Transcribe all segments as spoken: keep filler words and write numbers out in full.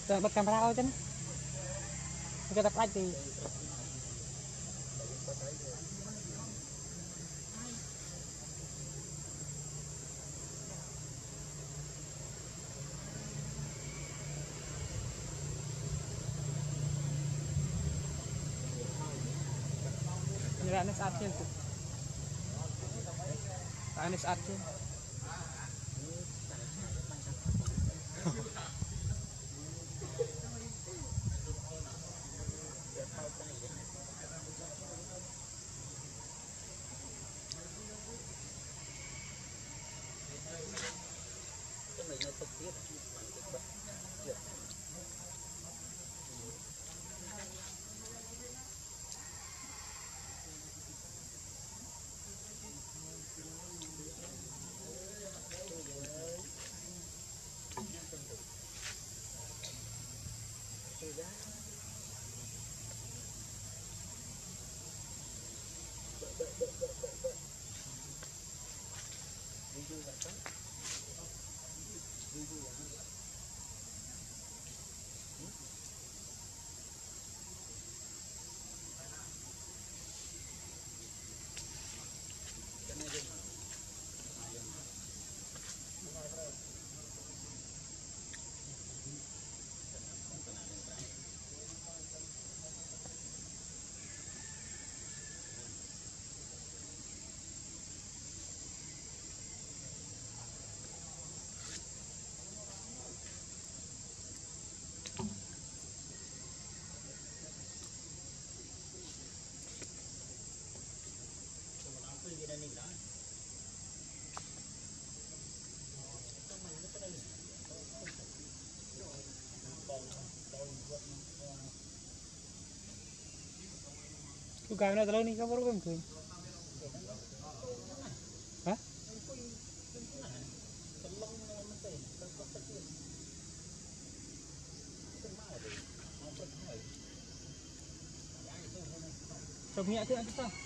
Tôi bật camera thôi chứ cho tập lách thì như là nó sát trên tại nó sát trên Bukan ada terlalu nih kabar kan tuh. Hah? Coba tu ada tak?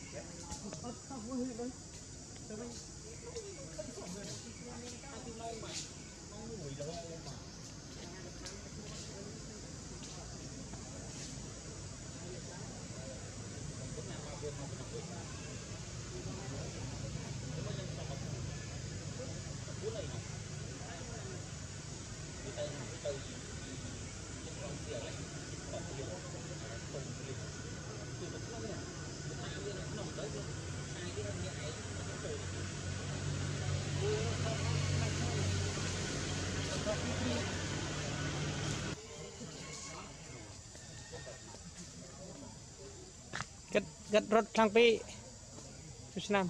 Gật gật rốt sang pi chút năm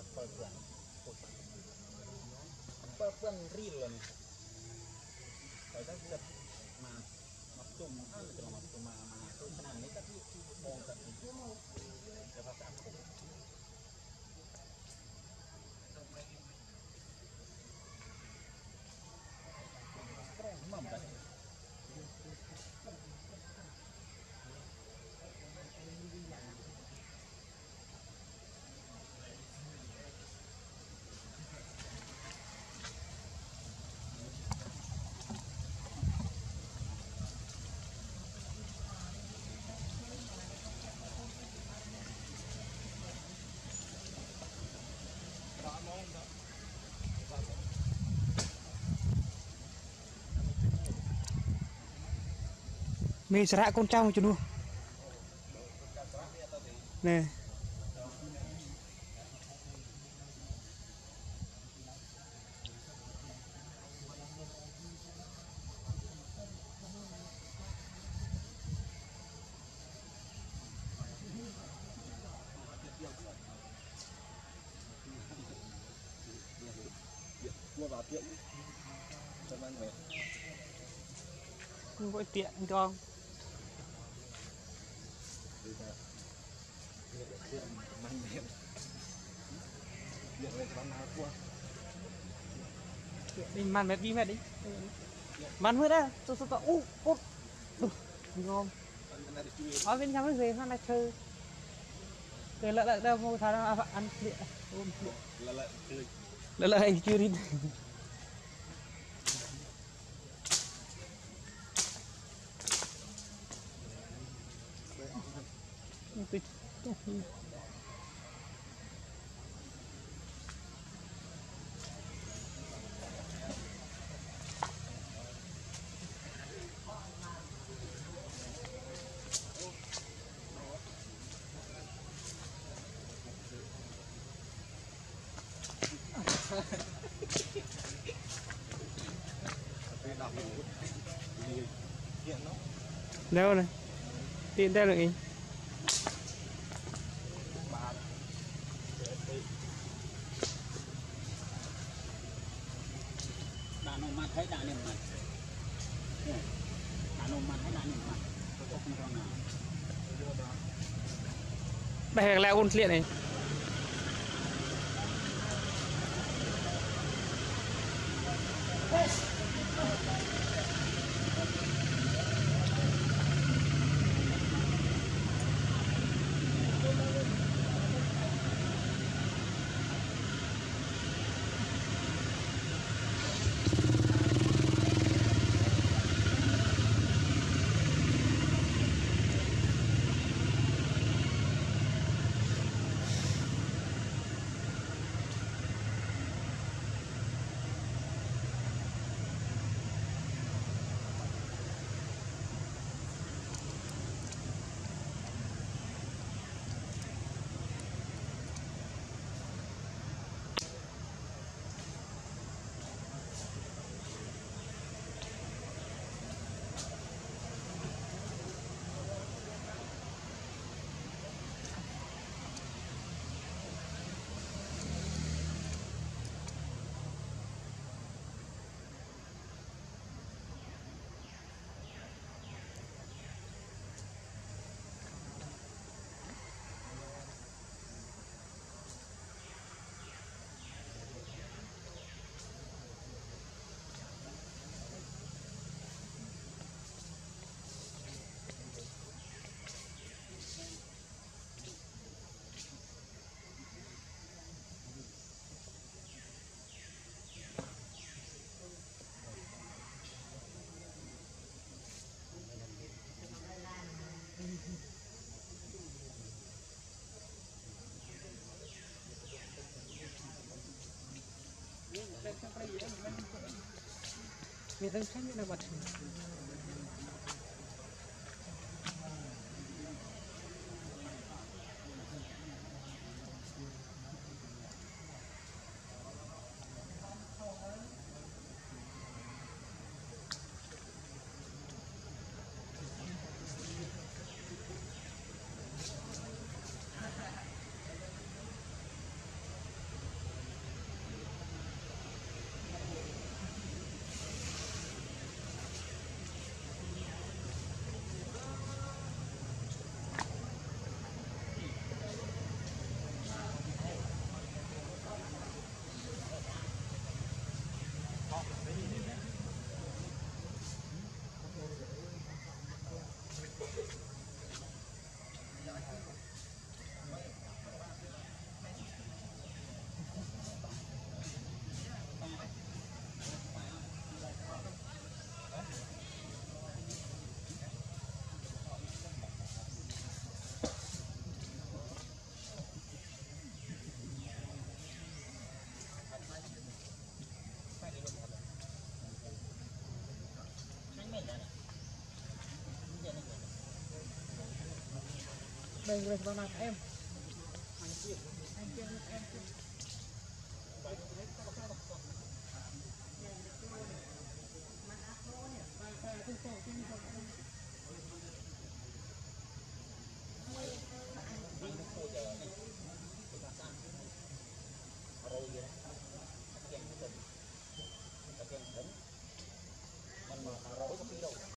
mình sẽ con trâu cho luôn nè không có tiện con mình man mệt đi mệt đi man hơi đó tôi tôi tôi u u ngon ở bên trong cái gì nó là chơi cái lợi lợi đâu mua thằng nó ăn điện lợi lợi lợi lợi chưa đi đâu này tiền đây là gì đàn ông mặt thấy đàn em mặt đàn ông mặt thấy đàn em mặt không con nào bè leo con liệt này mình đang xem như là vật đây đây vào mặt em anh kia anh kia em kia